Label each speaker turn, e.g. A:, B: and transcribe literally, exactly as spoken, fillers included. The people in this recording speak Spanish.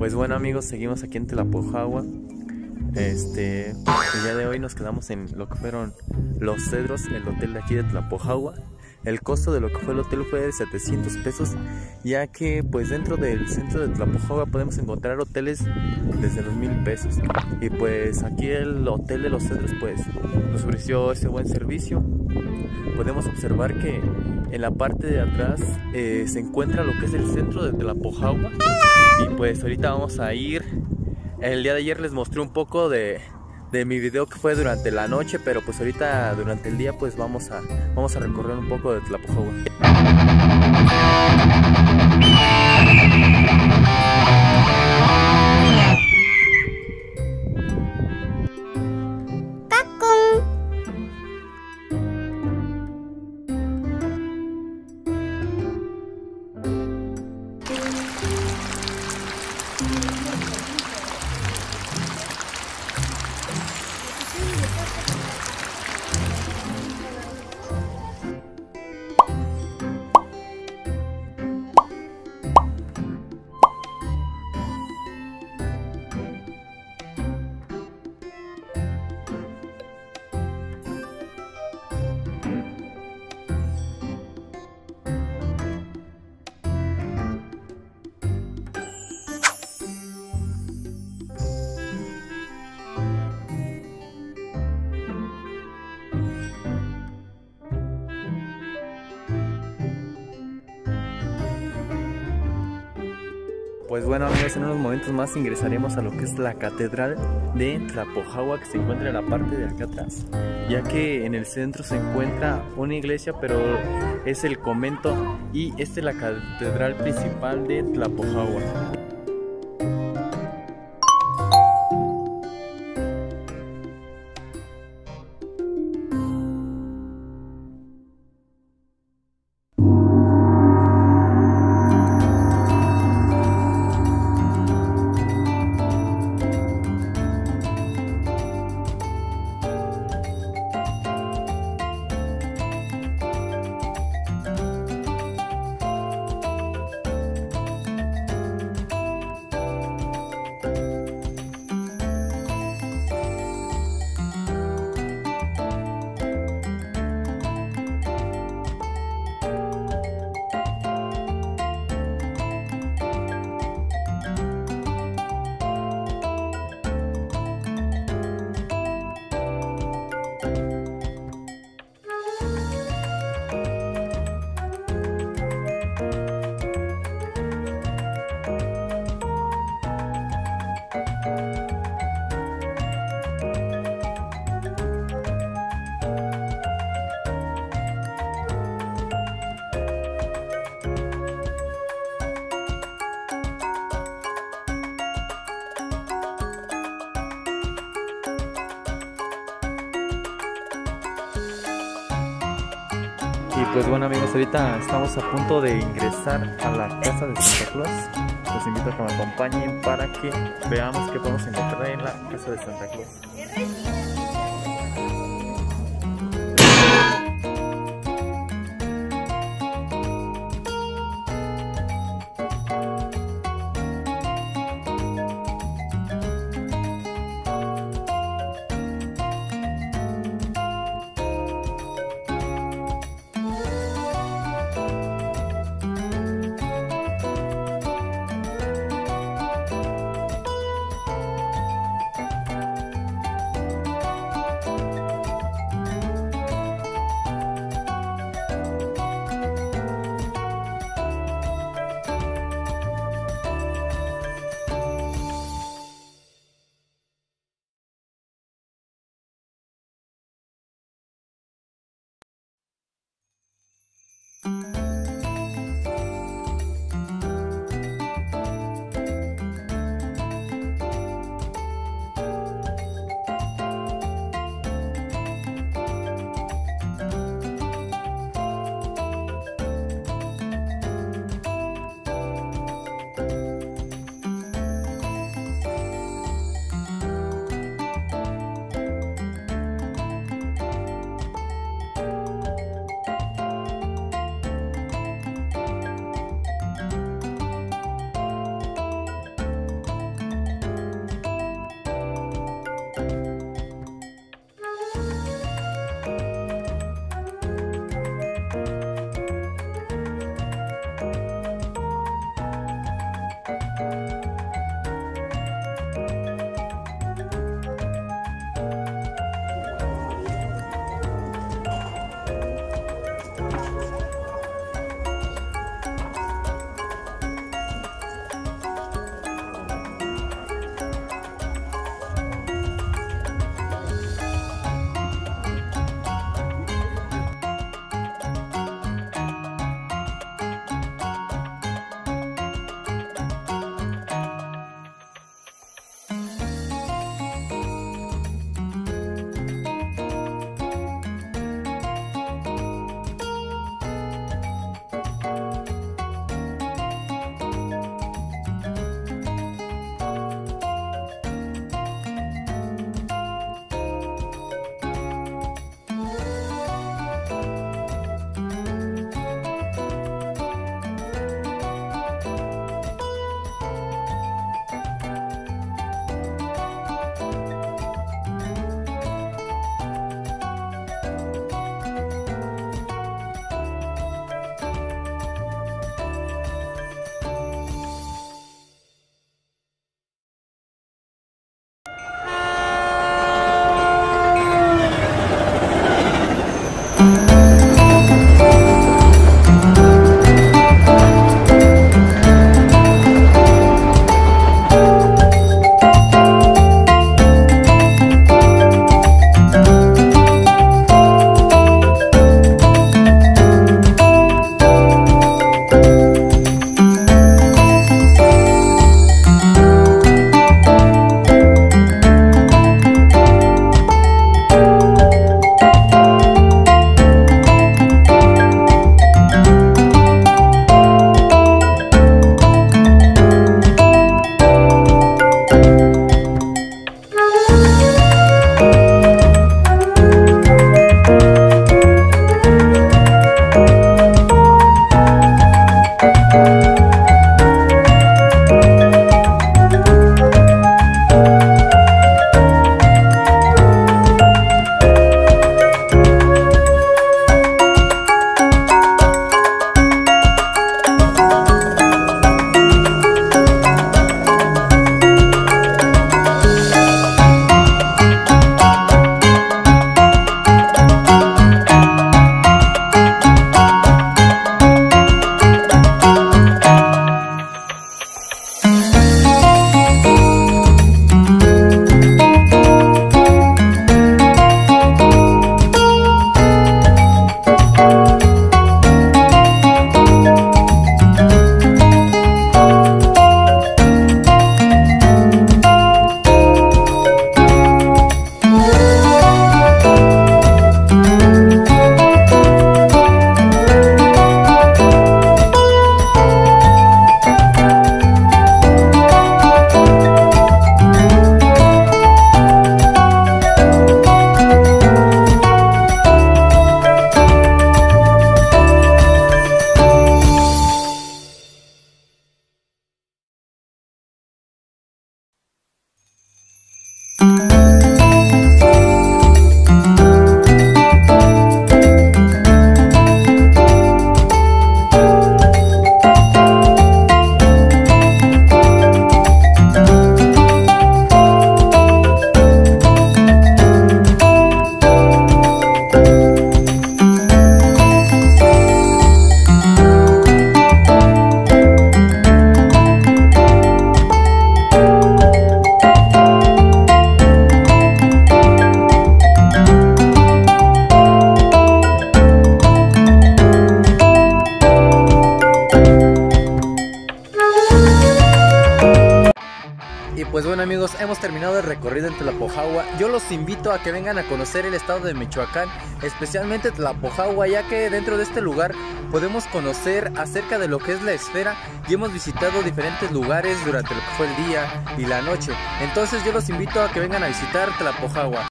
A: Pues bueno amigos, seguimos aquí en Tlapojahua. Este, el día de hoy nos quedamos en lo que fueron Los Cedros, el hotel de aquí de Tlapojahua. El costo de lo que fue el hotel fue de setecientos pesos, ya que pues dentro del centro de Tlapojahua podemos encontrar hoteles desde los mil pesos. Y pues aquí el hotel de Los Cedros pues nos ofreció ese buen servicio. Podemos observar que en la parte de atrás eh, se encuentra lo que es el centro de Tlapojahua. Y pues ahorita vamos a ir. El día de ayer les mostré un poco de, de mi video que fue durante la noche, pero pues ahorita durante el día pues vamos a, vamos a recorrer un poco de Tlapojahua. Pues bueno amigos, en unos momentos más ingresaremos a lo que es la catedral de Tlapojahua, que se encuentra en la parte de acá atrás, ya que en el centro se encuentra una iglesia, pero es el convento, y esta es la catedral principal de Tlapojahua. Y pues bueno amigos, ahorita estamos a punto de ingresar a la casa de Santa Claus. Los invito a que me acompañen para que veamos qué podemos encontrar en la casa de Santa Claus. Pues bueno amigos, hemos terminado el recorrido en Tlapojagua. Yo los invito a que vengan a conocer el estado de Michoacán, especialmente Tlapojagua, ya que dentro de este lugar podemos conocer acerca de lo que es la esfera y hemos visitado diferentes lugares durante lo que fue el día y la noche. Entonces yo los invito a que vengan a visitar Tlapojagua.